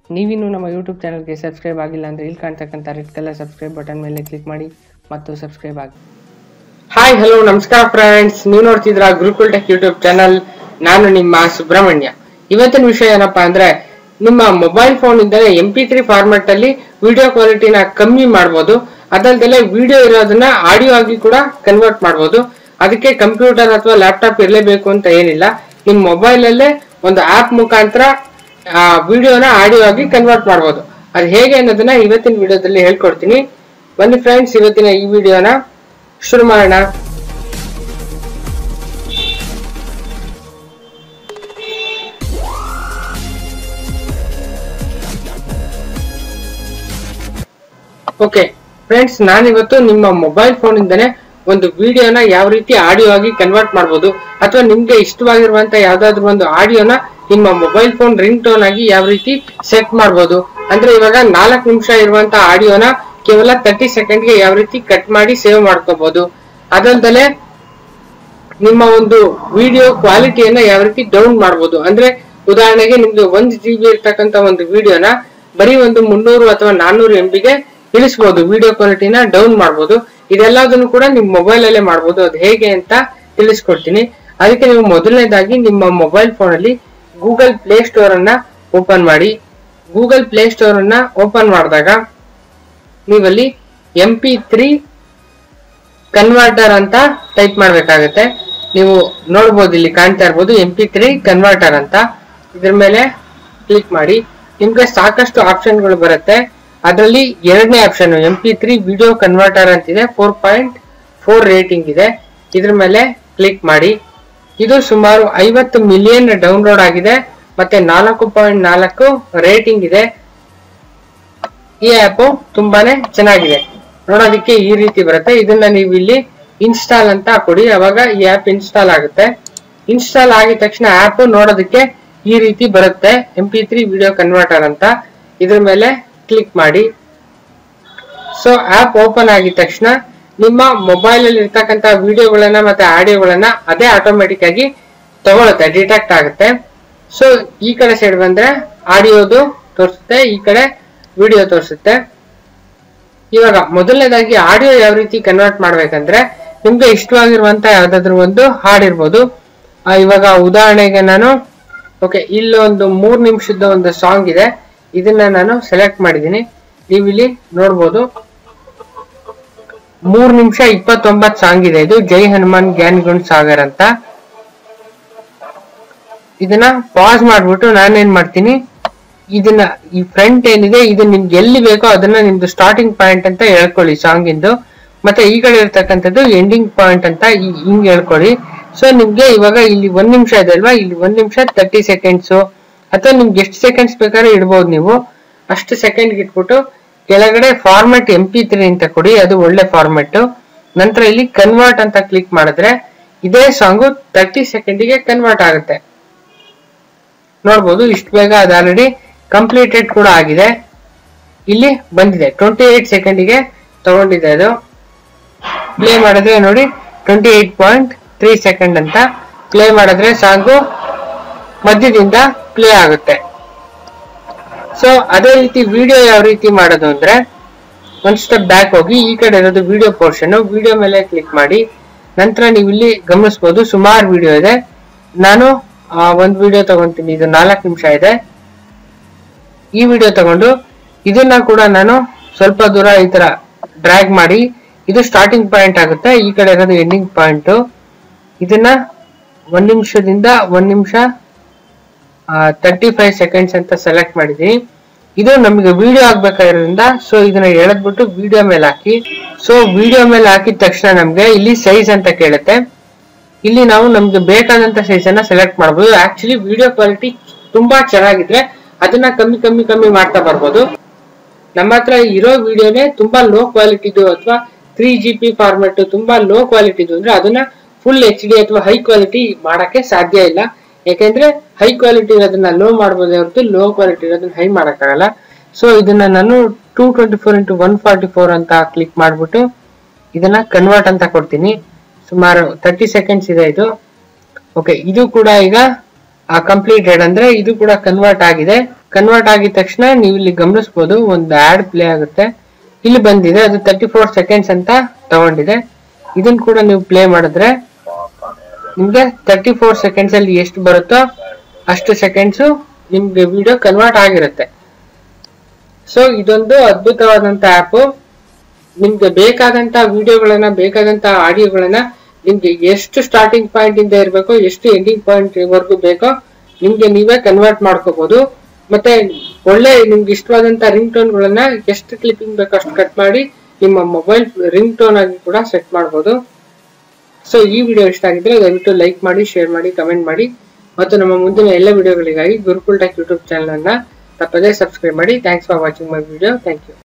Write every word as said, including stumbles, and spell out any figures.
ನೀವಿನ್ನೂ ನಮ್ಮ ಯೂಟ್ಯೂಬ್ ಚಾನಲ್ಗೆ ಸಬ್ಸ್ಕ್ರೈಬ್ ಆಗಿಲ್ಲ ಅಂದರೆ ಇಲ್ಲಿ ಕಾಣ್ತಕ್ಕಂಥ ರೆಡ್ ಕಲರ್ ಸಬ್ಸ್ಕ್ರೈಬ್ ಬಟನ್ ಮೇಲೆ ಕ್ಲಿಕ್ ಮಾಡಿ ಮತ್ತು ಸಬ್ಸ್ಕ್ರೈಬ್ ಆಗಿ. ಹಾಯ್ ಹಲೋ ನಮಸ್ಕಾರ ಫ್ರೆಂಡ್ಸ್, ನೀವು ನೋಡ್ತಿದ್ರ ಗುರುಕುಲ್ ಟೆಕ್ ಯೂಟ್ಯೂಬ್ ಚಾನಲ್. ನಾನು ನಿಮ್ಮ ಸುಬ್ರಹ್ಮಣ್ಯ. ಇವತ್ತಿನ ವಿಷಯ ಏನಪ್ಪಾ ಅಂದ್ರೆ, ನಿಮ್ಮ ಮೊಬೈಲ್ ಫೋನ್ ಇಂದಲೇ ಎಂ ಪಿ ತ್ರೀ ಫಾರ್ಮೆಟ್ ಅಲ್ಲಿ ವಿಡಿಯೋ ಕ್ವಾಲಿಟಿನ ಕಮ್ಮಿ ಮಾಡಬಹುದು. ಅದಲ್ಲದೆ ವಿಡಿಯೋ ಇರೋದನ್ನ ಆಡಿಯೋ ಆಗಿ ಕೂಡ ಕನ್ವರ್ಟ್ ಮಾಡಬಹುದು. ಅದಕ್ಕೆ ಕಂಪ್ಯೂಟರ್ ಅಥವಾ ಲ್ಯಾಪ್ಟಾಪ್ ಇರಲೇಬೇಕು ಅಂತ ಏನಿಲ್ಲ. ನಿಮ್ ಮೊಬೈಲ್ ಅಲ್ಲೇ ಒಂದು ಆಪ್ ಮುಖಾಂತರ ಆ ವಿಡಿಯೋನ ಆಡಿಯೋ ಆಗಿ ಕನ್ವರ್ಟ್ ಮಾಡಬಹುದು. ಅದು ಹೇಗೆ ಅನ್ನೋದನ್ನ ಇವತ್ತಿನ ವಿಡಿಯೋದಲ್ಲಿ ಹೇಳ್ಕೊಡ್ತೀನಿ. ಬನ್ನಿ ಫ್ರೆಂಡ್ಸ್, ಇವತ್ತಿನ ಈ ವಿಡಿಯೋನ ಶುರು ಮಾಡೋಣ. ಓಕೆ ಫ್ರೆಂಡ್ಸ್, ನಾನಿವತ್ತು ನಿಮ್ಮ ಮೊಬೈಲ್ ಫೋನ್ ಇಂದಾನೆ ಒಂದು ವಿಡಿಯೋನ ಯಾವ ರೀತಿ ಆಡಿಯೋ ಆಗಿ ಕನ್ವರ್ಟ್ ಮಾಡಬಹುದು, ಅಥವಾ ನಿಮ್ಗೆ ಇಷ್ಟವಾಗಿರುವಂತ ಯಾವ್ದಾದ್ರು ಒಂದು ಆಡಿಯೋನ ನಿಮ್ಮ ಮೊಬೈಲ್ ಫೋನ್ ರಿಂಗ್ ಟೋನ್ ಆಗಿ ಯಾವ ರೀತಿ ಸೆಟ್ ಮಾಡಬಹುದು. ಅಂದ್ರೆ ಇವಾಗ ನಾಲ್ಕು ನಿಮಿಷ ಇರುವಂತ ಆಡಿಯೋನ ಕೇವಲ ತರ್ಟಿ ಸೆಕೆಂಡ್ಗೆ ಯಾವ ರೀತಿ ಕಟ್ ಮಾಡಿ ಸೇವ್ ಮಾಡ್ಕೋಬಹುದು. ಅದಲ್ದಲೆ ನಿಮ್ಮ ಒಂದು ವಿಡಿಯೋ ಕ್ವಾಲಿಟಿಯನ್ನ ಯಾವ ರೀತಿ ಡೌನ್ ಮಾಡಬಹುದು. ಅಂದ್ರೆ ಉದಾಹರಣೆಗೆ ನಿಮ್ದು ಒಂದ್ ಜಿ ಬಿ ಇರ್ತಕ್ಕಂತ ಒಂದು ವಿಡಿಯೋನ ಬರೀ ಒಂದು ಮುನ್ನೂರು ಅಥವಾ ನಾನ್ನೂರು ಎಂ ಬಿಗೆ ಇಳಿಸಬಹುದು. ವಿಡಿಯೋ ಕ್ವಾಲಿಟಿನ ಡೌನ್ ಮಾಡಬಹುದು. ಇದೆಲ್ಲದನ್ನು ಕೂಡ ನಿಮ್ ಮೊಬೈಲ್ ಅಲ್ಲೇ ಮಾಡಬಹುದು. ಅದು ಹೇಗೆ ಅಂತ ತಿಳಿಸ್ಕೊಡ್ತೀನಿ. ಅದಕ್ಕೆ ನೀವು ಮೊದಲನೇದಾಗಿ ನಿಮ್ಮ ಮೊಬೈಲ್ ಫೋನ್ ಅಲ್ಲಿ ಗೂಗಲ್ ಪ್ಲೇ ಸ್ಟೋರ್ ಅನ್ನ ಓಪನ್ ಮಾಡಿ. ಗೂಗಲ್ ಪ್ಲೇ ಸ್ಟೋರ್ ಅನ್ನ ಓಪನ್ ಮಾಡಿದಾಗ ನೀವಲ್ಲಿ ಎಂ ಪಿ ತ್ರೀ ಕನ್ವರ್ಟರ್ ಅಂತ ಟೈಪ್ ಮಾಡ್ಬೇಕಾಗತ್ತೆ. ನೀವು ನೋಡ್ಬೋದು, ಇಲ್ಲಿ ಕಾಣ್ತಾ ಇರ್ಬೋದು ಎಂ ಪಿ ತ್ರೀ ಕನ್ವರ್ಟರ್ ಅಂತ. ಇದ್ರ ಮೇಲೆ ಕ್ಲಿಕ್ ಮಾಡಿ. ನಿಮ್ಗೆ ಸಾಕಷ್ಟು ಆಪ್ಷನ್ಗಳು ಬರುತ್ತೆ. ಅದರಲ್ಲಿ ಎರಡನೇ option M P three video converter ಅಂತಿದೆ. ಫೋರ್ ಪಾಯಿಂಟ್ ಫೋರ್ ರೇಟಿಂಗ್ ಇದೆ. ಇದ್ರ ಮೇಲೆ ಕ್ಲಿಕ್ ಮಾಡಿ. ಇದು ಸುಮಾರು ಐವತ್ತು ಮಿಲಿಯನ್ ಡೌನ್ಲೋಡ್ ಆಗಿದೆ, ಮತ್ತೆ ನಾಲ್ಕು ಪಾಯಿಂಟ್ ನಾಲ್ಕು ರೇಟಿಂಗ್ ಇದೆ. ಈ ಆಪ್ ತುಂಬಾನೇ ಚೆನ್ನಾಗಿದೆ. ನೋಡೋದಕ್ಕೆ ಈ ರೀತಿ ಬರುತ್ತೆ. ಇದನ್ನ ನೀವು ಇಲ್ಲಿ ಇನ್ಸ್ಟಾಲ್ ಅಂತ ಕೊಡಿ, ಅವಾಗ ಈ ಆಪ್ ಇನ್ಸ್ಟಾಲ್ ಆಗುತ್ತೆ. ಇನ್ಸ್ಟಾಲ್ ಆಗಿದ ತಕ್ಷಣ ಆಪ್ ನೋಡೋದಕ್ಕೆ ಈ ರೀತಿ ಬರುತ್ತೆ, M P three video converter ಅಂತ. ಇದ್ರ ಮೇಲೆ ಕ್ಲಿಕ್ ಮಾಡಿ. ಸೊ ಆಪ್ ಓಪನ್ ಆಗಿದ ತಕ್ಷಣ ನಿಮ್ಮ ಮೊಬೈಲ್ ಅಲ್ಲಿ ಇರ್ತಕ್ಕಂಥ ವಿಡಿಯೋಗಳನ್ನ ಮತ್ತೆ ಆಡಿಯೋಗಳನ್ನ ಅದೇ ಆಟೋಮೆಟಿಕ್ ಆಗಿ ತಗೊಳುತ್ತೆ, ಡಿಟೆಕ್ಟ್ ಆಗುತ್ತೆ. ಸೊ ಈ ಕಡೆ ಸೈಡ್ ಬಂದ್ರೆ ಆಡಿಯೋದು ತೋರಿಸುತ್ತೆ, ಈ ಕಡೆ ವಿಡಿಯೋ ತೋರಿಸುತ್ತೆ. ಇವಾಗ ಮೊದಲನೇದಾಗಿ ಆಡಿಯೋ ಯಾವ ರೀತಿ ಕನ್ವರ್ಟ್ ಮಾಡ್ಬೇಕಂದ್ರೆ, ನಿಮ್ಗೆ ಇಷ್ಟವಾಗಿರುವಂತ ಯಾವ್ದಾದ್ರು ಒಂದು ಹಾಡಿರ್ಬೋದು. ಇವಾಗ ಉದಾಹರಣೆಗೆ ನಾನು ಓಕೆ ಇಲ್ಲೊಂದು ಮೂರ್ ನಿಮಿಷದ ಒಂದು ಸಾಂಗ್ ಇದೆ. ಇದನ್ನ ನಾನು ಸೆಲೆಕ್ಟ್ ಮಾಡಿದೀನಿ. ನೀವು ಇಲ್ಲಿ ನೋಡ್ಬೋದು, ಮೂರ್ ನಿಮಿಷ ಇಪ್ಪತ್ತೊಂಬತ್ತು ಸಾಂಗ್ ಇದೆ. ಇದು ಜೈ ಹನುಮಾನ್ ಜ್ಞಾನ್ ಗುಣ್ ಸಾಗರ್ ಅಂತ. ಇದನ್ನ ಪಾಸ್ ಮಾಡ್ಬಿಟ್ಟು ನಾನೇನ್ ಮಾಡ್ತೀನಿ, ಇದನ್ನ ಈ ಫ್ರಂಟ್ ಏನಿದೆ ಇದು ನಿಮ್ಗೆ ಎಲ್ಲಿ ಬೇಕೋ ಅದನ್ನ ನಿಮ್ದು ಸ್ಟಾರ್ಟಿಂಗ್ ಪಾಯಿಂಟ್ ಅಂತ ಹೇಳ್ಕೊಳ್ಳಿ ಸಾಂಗ್ ಇಂದು. ಮತ್ತೆ ಈ ಕಡೆ ಇರ್ತಕ್ಕಂಥದ್ದು ಎಂಡಿಂಗ್ ಪಾಯಿಂಟ್ ಅಂತ ಹಿಂಗ್ ಹೇಳ್ಕೊಳ್ಳಿ. ಸೊ ನಿಮ್ಗೆ ಇವಾಗ ಇಲ್ಲಿ ಒಂದ್ ನಿಮಿಷ ಇದೆ ಅಲ್ವಾ, ಇಲ್ಲಿ ಒಂದ್ ನಿಮಿಷ ತರ್ಟಿ ಸೆಕೆಂಡ್ಸ್ ಅಥವಾ ನಿಮ್ಗೆ ಎಷ್ಟು ಸೆಕೆಂಡ್ಸ್ ಬೇಕಾದ್ರೆ ಇಡ್ಬೋದು. ನೀವು ಅಷ್ಟು ಸೆಕೆಂಡ್ ಇಟ್ಬಿಟ್ಟು ಕೆಳಗಡೆ ಫಾರ್ಮೆಟ್ ಎಂ ಪಿ ತ್ರೀ ಅಂತ ಕೊಡಿ, ಅದು ಒಳ್ಳೆ ಫಾರ್ಮೆಟ್. ನಂತರ ಇಲ್ಲಿ ಕನ್ವರ್ಟ್ ಅಂತ ಕ್ಲಿಕ್ ಮಾಡಿದ್ರೆ ಇದೇ ಸಾಂಗು ತರ್ಟಿ ಸೆಕೆಂಡಿಗೆ ಕನ್ವರ್ಟ್ ಆಗುತ್ತೆ. ನೋಡ್ಬೋದು, ಇಷ್ಟು ಬೇಗ ಅದು ಆಲ್ರೆಡಿ ಕಂಪ್ಲೀಟೆಡ್ ಕೂಡ ಆಗಿದೆ. ಇಲ್ಲಿ ಬಂದಿದೆ, ಟ್ವೆಂಟಿ ಏಟ್ ಸೆಕೆಂಡಿಗೆ ತಗೊಂಡಿದೆ. ಅದು ಪ್ಲೇ ಮಾಡಿದ್ರೆ ನೋಡಿ twenty eight point three second ಅಂತ. ಪ್ಲೇ ಮಾಡಿದ್ರೆ ಸಾಂಗು ಮಧ್ಯದಿಂದ ಪ್ಲೇ ಆಗುತ್ತೆ. ಸೊ ಅದೇ ರೀತಿ ವಿಡಿಯೋ ಯಾವ ರೀತಿ ಮಾಡೋದು ಅಂದ್ರೆ, ಒಂದ್ ಸ್ಟೆಪ್ ಬ್ಯಾಕ್ ಹೋಗಿ ಈ ಕಡೆ ಇರೋದು ವಿಡಿಯೋ ಪೋರ್ಷನ್, ವಿಡಿಯೋ ಮೇಲೆ ಕ್ಲಿಕ್ ಮಾಡಿ. ನಂತರ ನೀವು ಇಲ್ಲಿ ಗಮನಿಸಬಹುದು ಸುಮಾರು ವಿಡಿಯೋ ಇದೆ. ನಾನು ಒಂದ್ ವಿಡಿಯೋ ತಗೊಂತೀನಿ, ಇದು ನಾಲ್ಕು ನಿಮಿಷ ಇದೆ. ಈ ವಿಡಿಯೋ ತಗೊಂಡು ಇದನ್ನ ಕೂಡ ನಾನು ಸ್ವಲ್ಪ ದೂರ ಈ ತರ ಡ್ರ್ಯಾಗ್ ಮಾಡಿ, ಇದು ಸ್ಟಾರ್ಟಿಂಗ್ ಪಾಯಿಂಟ್ ಆಗುತ್ತೆ, ಈ ಕಡೆ ಇರೋದು ಎಂಡಿಂಗ್ ಪಾಯಿಂಟ್. ಇದನ್ನ ಒಂದ್ ನಿಮಿಷದಿಂದ ಒಂದ್ ನಿಮಿಷ ತರ್ಟಿ ಫೈವ್ ಸೆಕೆಂಡ್ಸ್ ಅಂತ ಸೆಲೆಕ್ಟ್ ಮಾಡಿದೀನಿ. ಇದು ನಮಗೆ ವಿಡಿಯೋ ಆಗ್ಬೇಕಾಗಿರೋದ್ರಿಂದ ಸೊ ಇದನ್ನ ಎಳೆದ್ಬಿಟ್ಟು ವಿಡಿಯೋ ಮೇಲೆ ಹಾಕಿ. ಸೊ ವಿಡಿಯೋ ಮೇಲೆ ಹಾಕಿದ ತಕ್ಷಣ ನಮ್ಗೆ ಇಲ್ಲಿ ಸೈಜ್ ಅಂತ ಕೇಳುತ್ತೆ. ಇಲ್ಲಿ ನಾವು ನಮ್ಗೆ ಬೇಕಾದಂತ ಸೈಜ್ ಅನ್ನ ಸೆಲೆಕ್ಟ್ ಮಾಡಬಹುದು. ಆಕ್ಚುಲಿ ವಿಡಿಯೋ ಕ್ವಾಲಿಟಿ ತುಂಬಾ ಚೆನ್ನಾಗಿದ್ರೆ ಅದನ್ನ ಕಮ್ಮಿ ಕಮ್ಮಿ ಕಮ್ಮಿ ಮಾಡ್ತಾ ಬರ್ಬೋದು. ನಮ್ಮ ಹತ್ರ ಇರೋ ವಿಡಿಯೋನೇ ತುಂಬಾ ಲೋ ಕ್ವಾಲಿಟಿದು ಅಥವಾ ತ್ರೀ ಜಿ ಪಿ ಫಾರ್ಮೆಟ್ ತುಂಬಾ ಲೋ ಕ್ವಾಲಿಟಿದು ಅಂದ್ರೆ ಅದನ್ನ ಫುಲ್ ಎಚ್ ಡಿ ಅಥವಾ ಹೈ ಕ್ವಾಲಿಟಿ ಮಾಡಕ್ಕೆ ಸಾಧ್ಯ ಇಲ್ಲ. ಯಾಕೆಂದ್ರೆ ಹೈ ಕ್ವಾಲಿಟಿ ಇರೋದನ್ನ ಲೋ ಮಾಡಬಹುದೇ ಹೊರತು ಲೋ ಕ್ವಾಲಿಟಿ ಇರೋದನ್ನ ಹೈ ಮಾಡಕ್ಕಾಗಲ್ಲ. ಸೊ ಇದನ್ನ ನಾನು two twenty four into one forty four ಅಂತ ಕ್ಲಿಕ್ ಮಾಡ್ಬಿಟ್ಟು ಇದನ್ನ ಕನ್ವರ್ಟ್ ಅಂತ ಕೊಡ್ತೀನಿ. ಸುಮಾರು ತರ್ಟಿ ಸೆಕೆಂಡ್ಸ್ ಇದೆ ಇದು. ಓಕೆ, ಇದು ಕೂಡ ಈಗ ಕಂಪ್ಲೀಟೆಡ್ ಅಂದ್ರೆ ಇದು ಕೂಡ ಕನ್ವರ್ಟ್ ಆಗಿದೆ. ಕನ್ವರ್ಟ್ ಆಗಿದ ತಕ್ಷಣ ನೀವು ಇಲ್ಲಿ ಗಮನಿಸಬಹುದು ಒಂದು ಆಡ್ ಪ್ಲೇ ಆಗುತ್ತೆ. ಇಲ್ಲಿ ಬಂದಿದೆ, ಅದು ತರ್ಟಿ ಫೋರ್ ಸೆಕೆಂಡ್ಸ್ ಅಂತ ತಗೊಂಡಿದೆ. ಇದನ್ನ ಕೂಡ ನೀವು ಪ್ಲೇ ಮಾಡಿದ್ರೆ ನಿಮ್ಗೆ ತರ್ಟಿ ಫೋರ್ ಸೆಕೆಂಡ್ಸ್ ಅಲ್ಲಿ ಎಷ್ಟು ಬರುತ್ತೋ ಅಷ್ಟು ಸೆಕೆಂಡ್ಸ್ ನಿಮ್ಗೆ ವಿಡಿಯೋ ಕನ್ವರ್ಟ್ ಆಗಿರುತ್ತೆ. ಸೊ ಇದೊಂದು ಅದ್ಭುತವಾದಂತ ಆಪ್. ನಿಮ್ಗೆ ಬೇಕಾದಂತ ವಿಡಿಯೋಗಳನ್ನ ಬೇಕಾದಂತ ಆಡಿಯೋಗಳನ್ನ ನಿಮ್ಗೆ ಎಷ್ಟು ಸ್ಟಾರ್ಟಿಂಗ್ ಪಾಯಿಂಟ್ ಇಂದ ಇರಬೇಕೋ ಎಷ್ಟು ಎಂಡಿಂಗ್ ಪಾಯಿಂಟ್ ವರ್ಗು ಬೇಕೋ ನಿಮ್ಗೆ ನೀವೇ ಕನ್ವರ್ಟ್ ಮಾಡ್ಕೋಬಹುದು. ಮತ್ತೆ ಒಳ್ಳೆ ನಿಮ್ಗೆ ಇಷ್ಟವಾದಂತ ರಿಂಗ್ ಟೋನ್ ಗಳನ್ನ ಎಷ್ಟು ಕ್ಲಿಪ್ಪಿಂಗ್ ಬೇಕೋ ಅಷ್ಟು ಕಟ್ ಮಾಡಿ ನಿಮ್ಮ ಮೊಬೈಲ್ ರಿಂಗ್ ಟೋನ್ ಆಗಿ ಕೂಡ ಸೆಟ್ ಮಾಡಬಹುದು. ಸೊ ಈ ವಿಡಿಯೋ ಇಷ್ಟ ಆಗಿದ್ರೆ ದಯವಿಟ್ಟು ಲೈಕ್ ಮಾಡಿ, ಶೇರ್ ಮಾಡಿ, ಕಮೆಂಟ್ ಮಾಡಿ ಮತ್ತು ನಮ್ಮ ಮುಂದಿನ ಎಲ್ಲ ವಿಡಿಯೋಗಳಿಗಾಗಿ ಗುರುಕುಲ್ ಟೆಕ್ ಯೂಟ್ಯೂಬ್ ಚಾನಲ್ ಅನ್ನ ತಪ್ಪದೇ ಸಬ್ಸ್ಕ್ರೈಬ್ ಮಾಡಿ. Thanks for watching my video. Thank you.